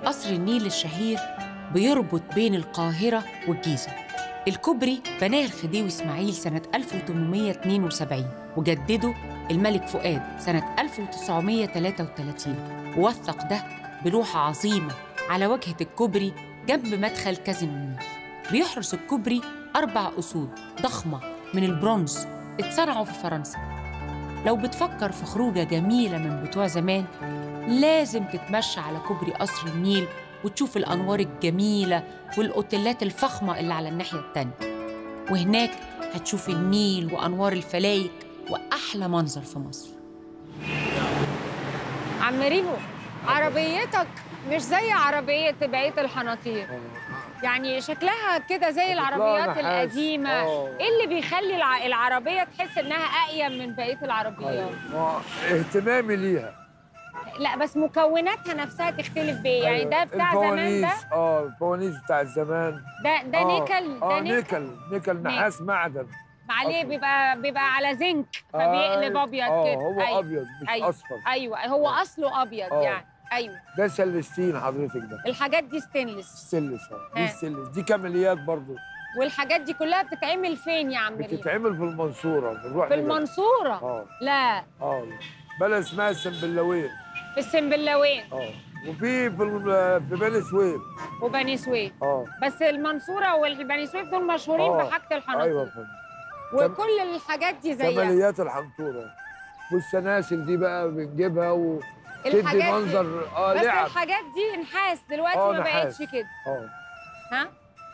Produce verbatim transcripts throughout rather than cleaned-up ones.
قصر النيل الشهير بيربط بين القاهرة والجيزة. الكوبري بناه الخديوي إسماعيل سنة ألف وثمانمائة واثنين وسبعين وجدده الملك فؤاد سنة ألف وتسعمائة وثلاثة وثلاثين، ووثق ده بلوحة عظيمة على واجهة الكوبري جنب مدخل كازينو النيل. بيحرس الكوبري أربع أسود ضخمة من البرونز اتصنعوا في فرنسا. لو بتفكر في خروجة جميلة من بتوع زمان، لازم تتمشى على كوبري قصر النيل وتشوف الأنوار الجميلة والأوتيلات الفخمة اللي على الناحية التانية، وهناك هتشوف النيل وأنوار الفلايك وأحلى منظر في مصر. عم ريفو، عربيتك مش زي عربية بقية الحناطير، يعني شكلها كده زي العربيات القديمة. ايه اللي بيخلي الع... العربية تحس انها أقيم من بقية العربيات؟ اه اهتمامي ليها. لا بس مكوناتها نفسها تختلف بايه؟ يعني ده بتاع زمان ده؟ اه الفوانيس بتاع زمان. ده ده آه. نيكل؟ ده اه نيكل نيكل نحاس معدن عليه، بيبقى بيبقى على زنك فبيقلب آه. ابيض آه. كده. هو أيوة. ابيض مش أيوة. اصفر. ايوه هو آه. اصله ابيض. آه. يعني ايوه ده سلستين حضرتك. ده الحاجات دي ستينلس. ستينلس اه دي ستينلس، دي كماليات برضو. والحاجات دي كلها بتتعمل فين يا عم ريم؟ بتتعمل في المنصوره. بنروح في المنصوره؟ اه لا اه بلد اسمها السنبلاوين. في السنبلاوين اه وفي في في بني سويف وبني سويف. اه بس المنصوره والبني سويف دول مشهورين آه. بحاجه الحناطير. ايوه فهمت. وكل الحاجات دي زيها كماليات الحنطوره. والسلاسل دي بقى بنجيبها وتدي منظر اه بس لعب. الحاجات دي نحاس دلوقتي آه ما بقتش كده. اه ها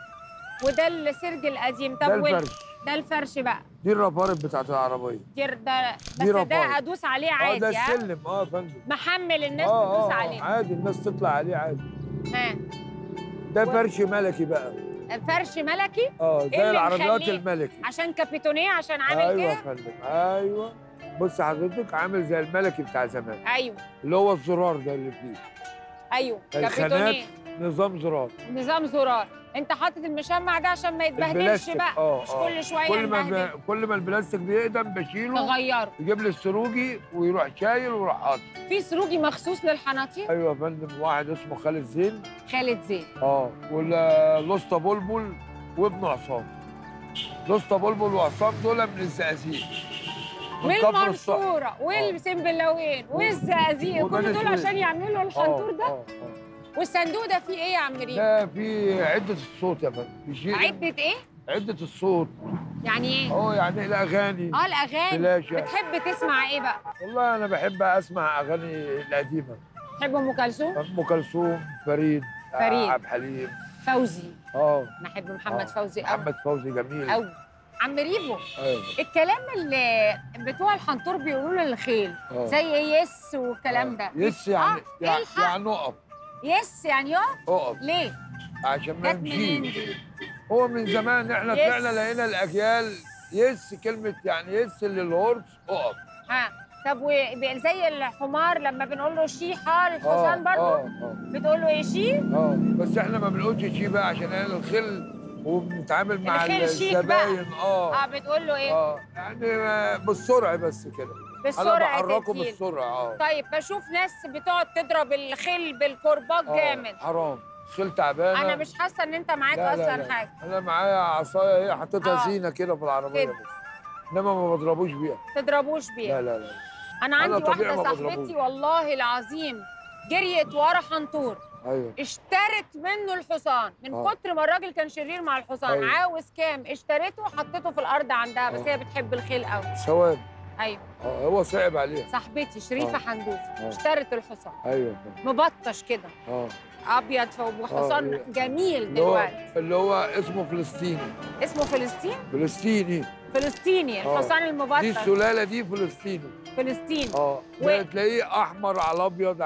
وده السرج القديم. طب ده الفرش. ده الفرش بقى. دي الرفارف بتاعت العربيه. دي ده بس دي ده ادوس عليه عادي. اه ده السلم اه يا فندم. محمل الناس آه تدوس آه عليه عادي، الناس تطلع عليه عادي. ها ده و... فرش ملكي بقى. فرش ملكي؟ اه زي إيه العربيات الملكي. عشان كابيتونيه عشان عامل أيوة كده؟ ايوه يا فندم ايوه. بص حضرتك عامل زي الملكي بتاع زمان. ايوه اللي هو الزرار ده اللي فيه. ايوه كابيتونيه. نظام زرار. نظام زرار. انت حاطط المشمع ده عشان ما يتبهدلش بقى. اه مش كل شويه كل ما ب... كل ما البلاستيك بيقدم بشيله تغيره، يجيب لي السروجي ويروح شايل ويروح حاطط. في سروجي مخصوص للحناطير؟ ايوه يا فندم. واحد اسمه خالد زين. خالد زين اه والاسطى بلبل وابنه عصام. الاسطى بلبل وعصام دول من الزقازيق من المنصوره والسنبلاوين والزقازيق، كل دول عشان يعملوا الحنطور ده. اه اه والصندوق ده فيه ايه يا عم ريم؟ ده فيه عدة الصوت يا فندم. عدة ايه؟ عدة الصوت. يعني ايه؟ اه يعني الأغاني. اه الأغاني. فلاشة. بتحب تسمع ايه بقى؟ والله أنا بحب أسمع أغاني القديمة. تحب أم كلثوم؟ أم كلثوم، فريد، فريد، عبد الحليم، فوزي. اه أنا أحب محمد آه. فوزي أوي. محمد فوزي جميل أوي. عم ريفو، أيوه. الكلام اللي بتوع الحنطور بيقولوا للخيل أوه. زي يس والكلام أوه. ده. يس يعني آه. يعني, يعني اقف. يس يعني يقف؟ اقف. ليه؟ عشان ما يمشيش. هو من زمان احنا طلعنا لقينا الاجيال يس كلمه يعني يس للهورس اقف. ها طب وزي الحمار لما بنقول له شي حار الحصان برضه؟ اه اه بتقول له ايه شي؟ اه بس احنا ما بنقولش شي بقى عشان احنا الخل وبنتعامل مع الزباين. اه اه بتقول له ايه؟ اه يعني بالسرعه بس كده. بالسرعه. انا بحركه بالسرعه. اه طيب بشوف ناس بتقعد تضرب الخيل بالكرباج جامد. حرام. خيل تعبانه. انا مش حاسه ان انت معاك لا اصلا لا لا. حاجه. انا معايا عصايه هي حطيتها زينه كده في العربيه بس. انما ما بضربوش بيها. تضربوش بيها؟ لا لا لا. انا عندي أنا واحده صاحبتي والله العظيم جريت ورا حنطور. ايوه اشترت منه الحصان من آه. كتر ما الراجل كان شرير مع الحصان. أيوة. عاوز كام؟ اشتريته وحطيته في الارض عندها. بس آه. هي بتحب الخيل قوي. ثواب. ايوه اه هو صعب عليها. صاحبتي شريفه آه. حندوسي آه. اشترت الحصان. ايوه مبطش كده اه ابيض وحصان آه. جميل دلوقتي. اللي هو اسمه فلسطيني. اسمه فلسطين؟ فلسطيني فلسطيني الحصان آه. المبطش. دي السلاله دي فلسطيني. فلسطيني اه و... تلاقيه احمر على ابيض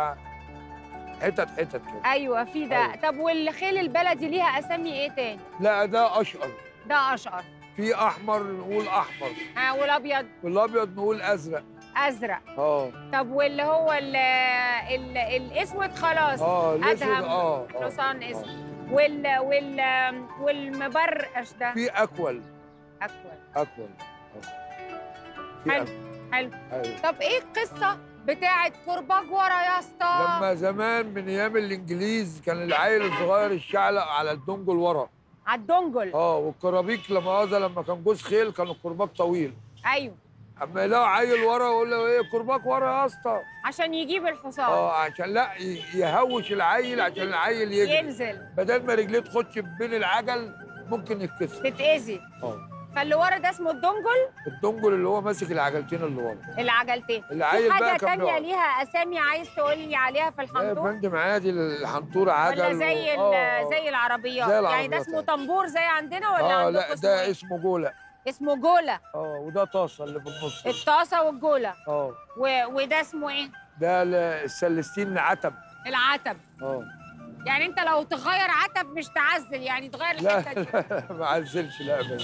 حتت حتت كده. ايوه في ده. أيوة. طب والخيل البلدي ليها اسامي ايه تاني؟ لا ده اشقر. ده اشقر. في احمر نقول احمر. اه والابيض؟ والابيض نقول ازرق. ازرق. اه طب واللي هو ال ال الاسود خلاص. اه الاسود. اه حصان اسود. وال وال والمبرقش ده؟ في اكول. اكول. اكول. حلو حلو. أيوة. طب ايه القصه بتاعت كرباج ورا يا اسطى. لما زمان من ايام الانجليز كان العيل الصغير الشعلق على الدنجل ورا. على الدنجل. اه والكرابيك لما هذا لما كان جوز خيل كان الكرباج طويل. ايوه. اما يلاقوا عيل ورا يقول له ايه كرباج ورا يا اسطى. عشان يجيب الحصان. اه عشان لا يهوش العيل عشان العيل يجري. ينزل. بدل ما رجليه تخش بين العجل ممكن يتكسر. تتأذي. اه. فاللي ورا ده اسمه الدنجل؟ الدنجل اللي هو ماسك العجلتين اللي ورا. العجلتين. العيل في بقى حاجة كان تانية بيقعد. ليها أسامي عايز تقول لي عليها في يا الحنطور؟ فندم عادي الحنطور عجل ولا زي و... آه. زي العربيات؟ زي يعني ده العربيات اسمه عادي. طنبور زي عندنا ولا اه عندكم لا اسمه ده إيه؟ اسمه جولة. اسمه جولة. اه وده طاسة اللي في النص. الطاسة والجولة. اه و... وده اسمه ايه؟ ده السلستين العتب. العتب. اه يعني انت لو تغير عتب مش تعزل، يعني تغير لا الحتة دي. لا ما عزلش لا بس.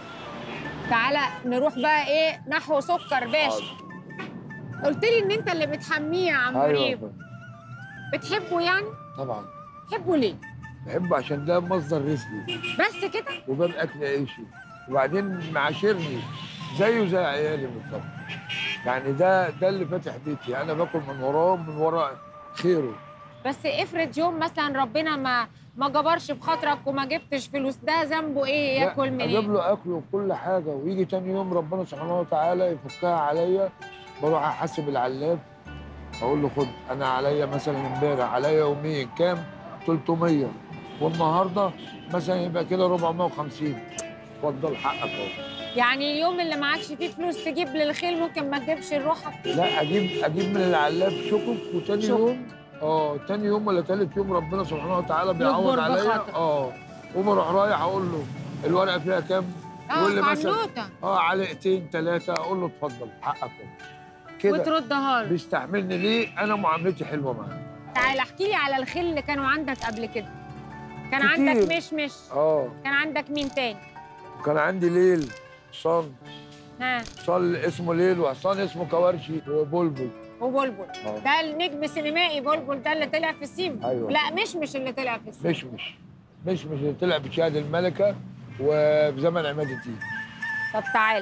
تعالى نروح بقى ايه نحو سكر باشا. قلت لي ان انت اللي بتحميه يا عم مريم. ايوه بتحبه يعني؟ طبعا. بتحبه ليه؟ بحبه عشان ده مصدر رزقي بس كده؟ وباب اكل عيشي وبعدين معاشرني زيه زي عيالي بالظبط. يعني ده ده اللي فاتح بيتي، انا باكل من وراه من ورا خيره. بس افرض يوم مثلا ربنا ما ما جبرش بخاطرك وما جبتش فلوس، ده ذنبه ايه ياكل منين؟ اجيب له اكل وكل حاجه ويجي تاني يوم ربنا سبحانه وتعالى يفكها عليا، بروح احاسب العلاف اقول له خد انا عليا مثلا امبارح عليا يومين كام؟ تلتمية والنهارده مثلا يبقى كده أربعمية وخمسين. اتفضل حقك اهو. يعني اليوم اللي معكش فيه فلوس تجيب للخيل ممكن ما تجيبش لروحك؟ لا اجيب اجيب من العلاف شكك وتاني شكك. يوم اه تاني يوم ولا تالت يوم ربنا سبحانه وتعالى بيعوض يجبر عليا. بخاطرك. اه قوم اروح رايح اقول له الورقه فيها كام؟ يقول لي اه مثلا حنوته. اه علقتين ثلاثه اقول له اتفضل حقك اهو. كده وتردها له. بيستحملني ليه؟ انا معاملتي حلوه معاه. تعالى احكي لي على الخيل اللي كانوا عندك قبل كده. كان كتير. عندك مشمش. اه كان عندك مين تاني؟ كان عندي ليل حصان. ها. حصان اسمه ليل وحصان اسمه كوارشي وبلبل. وبلبل. اه ده النجم السينمائي بلبل ده اللي طلع في السيما. ايوه. لا مشمش اللي طلع في السيما. مشمش مشمش اللي طلع بشهاد الملكه وبزمن عماد الدين. طب تعالى.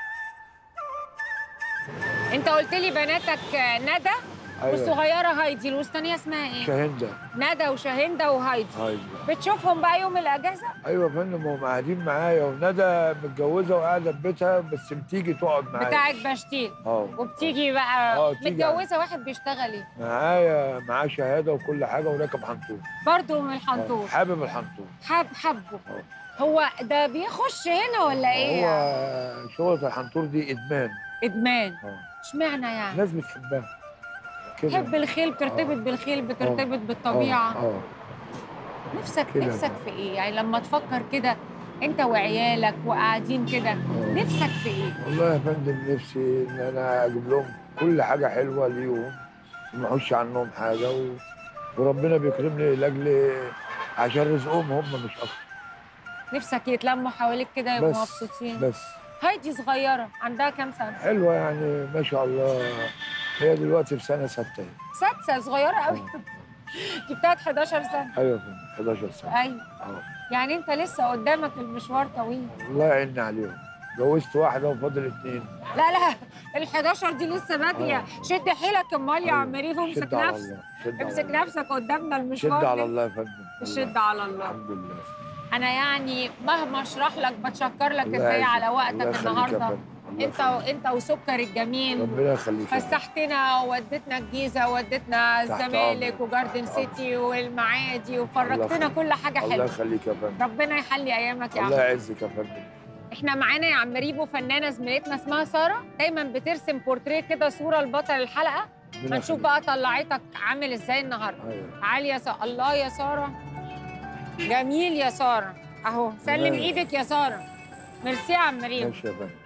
انت قلت لي بناتك ندى. أيوة. والصغيره هايدي، الوسطانيه اسمها ايه؟ شاهندة. ندى وشاهندة وهايدي. هايدي. بتشوفهم بقى يوم الاجازه؟ ايوه يا فندم هم قاعدين معايا وندى متجوزه وقاعده في بيتها بس بتيجي تقعد معايا. بتاعت بشتيل. اه وبتيجي بقى. اه تيجي متجوزه واحد بيشتغل ايه؟ معايا معاه شهاده وكل حاجه وراكب حنطور. برضه من الحنطور. آه. حابب الحنطور. حب حبه. اه هو ده بيخش هنا ولا ايه؟ هو شغله الحنطور دي ادمان. ادمان. اه اشمعنى يعني؟ الناس بتحبها كده. تحب الخيل، بترتبط آه. بالخيل، بترتبط آه. بالطبيعه. اه, آه. نفسك كده. نفسك في ايه؟ يعني لما تفكر كده انت وعيالك وقاعدين كده آه. نفسك في ايه؟ والله يا فندم نفسي ان انا اجيب لهم كل حاجه حلوه ليهم وما احوش عنهم حاجه و... وربنا بيكرمني لاجل عشان رزقهم هم مش اكتر. نفسك يتلموا حواليك كده يبقوا بس مبسوطين. بس هايدي صغيره عندها كام سنه؟ حلوه يعني ما شاء الله. هي دلوقتي في سنه سته. سادسه صغيره قوي. دي بتاعت حداشر سنه. ايوه يا فندم حداشر سنه. ايوه. اه يعني انت لسه قدامك المشوار طويل. الله يعيني عليهم. جوزت واحده وفاضل اثنين. لا لا ال حداشر دي لسه باديه. آه. شد حيلك امال يا عم ريف، امسك شد على نفسك. الله. شد على امسك الله. نفسك قدامنا المشوار. شد على لسه. الله يا فندم. الشد على الله. الحمد لله. انا يعني مهما اشرح لك بتشكر لك الله ازاي يعزك. على الله وقتك يخليك يا النهارده. فندم. الله انت يخليك. انت وسكر الجميل. ربنا يخليك. فسحتنا وودتنا الجيزه وودتنا تحت الزمالك أمرك. وجاردن تحت سيتي والمعادي وفرجتنا يخليك. كل حاجه الله حلوه. يخليك يا فندم. ربنا يحلي ايامك يا عم. الله يعزك يا فندم. احنا معانا يا عم ريبو فنانه زميلتنا اسمها ساره، دايما بترسم بورتريه كده صوره لبطل الحلقه. هنشوف بقى طلعتك عامل ازاي النهارده. أيوة. عاليه يا ساره. الله يا ساره. جميل يا ساره. اهو سلم أيوة. ايدك يا ساره. ميرسي يا عم ريبو. ماشي يا فندم.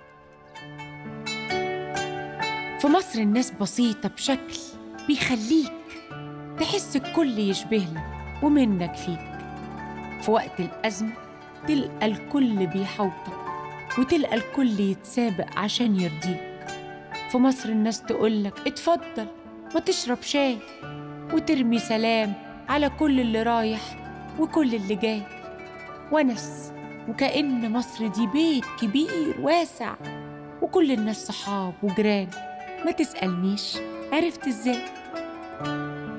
في مصر الناس بسيطة بشكل بيخليك تحس الكل يشبه لك ومنك فيك. في وقت الأزمة تلقى الكل بيحوطك وتلقى الكل يتسابق عشان يرضيك. في مصر الناس تقولك اتفضل ما تشرب شاي وترمي سلام على كل اللي رايح وكل اللي جاي. ونس وكأن مصر دي بيت كبير واسع وكل الناس صحاب وجيران. ما تسألنيش عرفت ازاي؟